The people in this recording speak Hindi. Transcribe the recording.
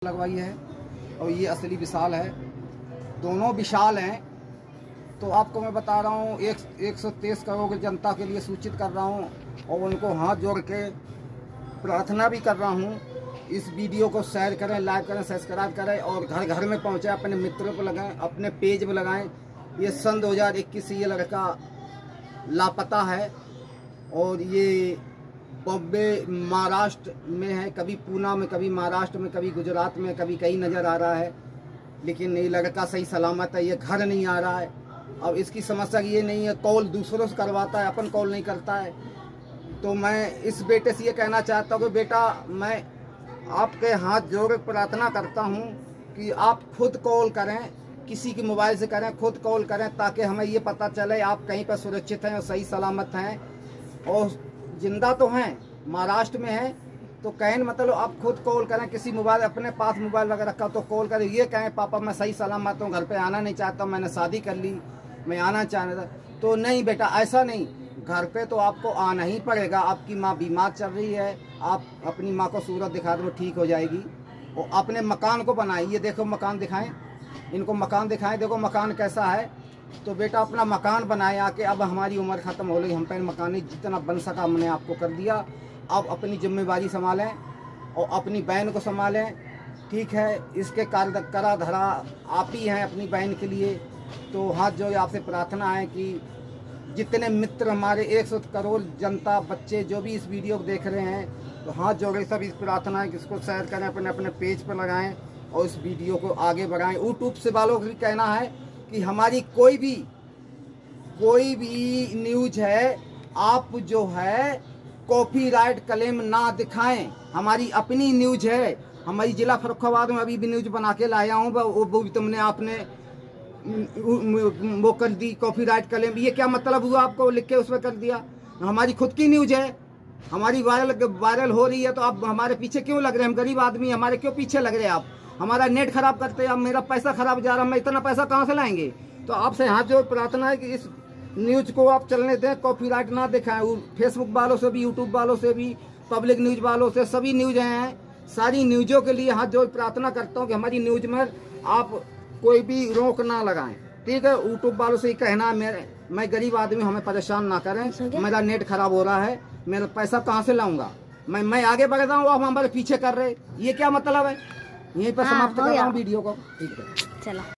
लगवाई है और ये असली विशाल है, दोनों विशाल हैं। तो आपको मैं बता रहा हूँ 123 करोड़ जनता के लिए सूचित कर रहा हूँ और उनको हाथ जोड़ के प्रार्थना भी कर रहा हूँ, इस वीडियो को शेयर करें, लाइक करें, सब्सक्राइब करें और घर घर में पहुँचाएं, अपने मित्रों को लगाएं, अपने पेज में लगाएं। ये सन 2021 से ये लड़का लापता है और ये बॉम्बे महाराष्ट्र में है, कभी पूना में, कभी महाराष्ट्र में, कभी गुजरात में, कभी कहीं नज़र आ रहा है, लेकिन ये लड़का सही सलामत है। ये घर नहीं आ रहा है। अब इसकी समस्या ये नहीं है, कॉल दूसरों से करवाता है, अपन कॉल नहीं करता है। तो मैं इस बेटे से ये कहना चाहता हूँ कि बेटा, मैं आपके हाथ जोड़ के प्रार्थना करता हूँ कि आप खुद कॉल करें, किसी के मोबाइल से करें, खुद कॉल करें, ताकि हमें ये पता चले आप कहीं पर सुरक्षित हैं और सही सलामत हैं और जिंदा तो हैं, महाराष्ट्र में हैं। तो कहने मतलब आप खुद कॉल करें, किसी मोबाइल, अपने पास मोबाइल वगैरह रखा तो कॉल करें, ये कहें पापा मैं सही सलामत हूँ, घर पे आना नहीं चाहता, मैंने शादी कर ली, मैं आना चाहता। तो नहीं बेटा, ऐसा नहीं, घर पे तो आपको आना ही पड़ेगा। आपकी माँ बीमार चल रही है, आप अपनी माँ को सूरत दिखा दो, ठीक हो जाएगी। और अपने मकान को बनाइए, ये देखो मकान दिखाएं, इनको मकान दिखाएं, देखो मकान कैसा है। तो बेटा अपना मकान बनाए आके, अब हमारी उम्र ख़त्म हो गई, हम पे मकान जितना बन सका हमने आपको कर दिया। अब अपनी जिम्मेवारी संभालें और अपनी बहन को संभालें, ठीक है। इसके करा धरा आप ही हैं अपनी बहन के लिए। तो हाथ जोड़ आपसे प्रार्थना है कि जितने मित्र हमारे 100 करोड़ जनता, बच्चे जो भी इस वीडियो को देख रहे हैं, तो हाथ जोड़े सब इस प्रार्थना है कि इसको शेयर करें, अपने अपने पेज पर लगाएं और इस वीडियो को आगे बढ़ाएं। यूट्यूब से वालों को भी कहना है कि हमारी कोई भी न्यूज है, आप जो है कॉपीराइट क्लेम ना दिखाएं। हमारी अपनी न्यूज है, हमारी जिला फर्रुखाबाद में अभी भी न्यूज बना के लाया हूँ, वो भी तुमने आपने वो कर दी कॉपीराइट क्लेम। ये क्या मतलब हुआ, आपको लिख के उसमें कर दिया। हमारी खुद की न्यूज है, हमारी वायरल हो रही है, तो आप हमारे पीछे क्यों लग रहे हैं? हम गरीब आदमी, हमारे क्यों पीछे लग रहे हैं आप? हमारा नेट खराब करते हैं, अब मेरा पैसा खराब जा रहा है, मैं इतना पैसा कहाँ से लाएंगे? तो आपसे हाथ जोड़ प्रार्थना है कि इस न्यूज को आप चलने दें, कॉपीराइट ना दिखाएं। फेसबुक वालों से भी, यूट्यूब वालों से भी, पब्लिक न्यूज वालों से, सभी न्यूज हैं, सारी न्यूजों के लिए हाथ जोड़ प्रार्थना करता हूँ कि हमारी न्यूज में आप कोई भी रोक ना लगाएं, ठीक है। यूट्यूब वालों से ही कहना, मैं गरीब आदमी, हमें परेशान ना करें, मेरा नेट खराब हो रहा है, मेरा पैसा कहाँ से लाऊंगा? मैं आगे बढ़ रहा हूँ, आप हमारे पीछे कर रहे, ये क्या मतलब है? यहीं पर समाप्त कर रहा हूँ वीडियो को, ठीक है, चलो।